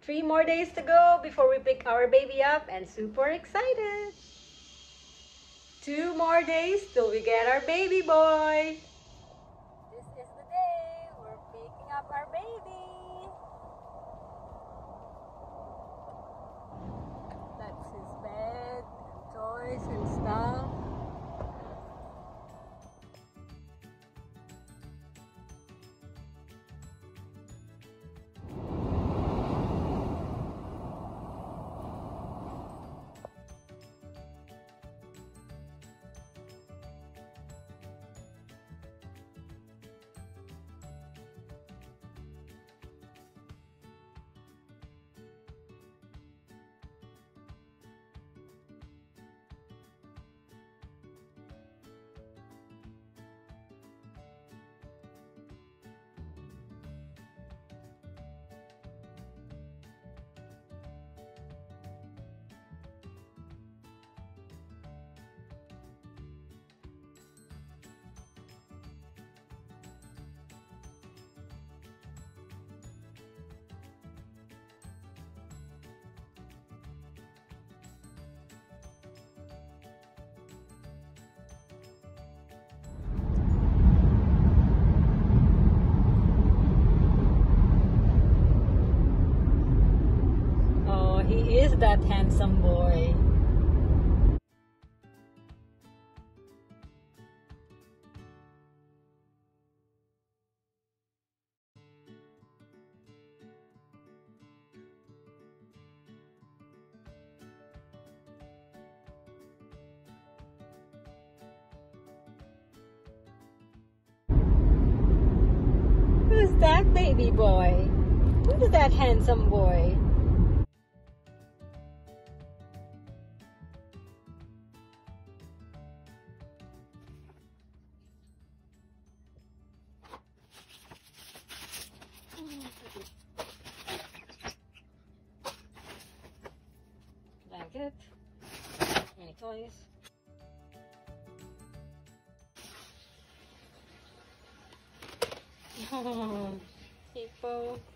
3 more days to go before we pick our baby up and super excited. 2 more days till we get our baby boy. This is the day we're picking up our baby. That's his bed, toys and stuff. He is that handsome boy. Who's that baby boy? Who's that handsome boy? Blanket. Any toys? Hippo.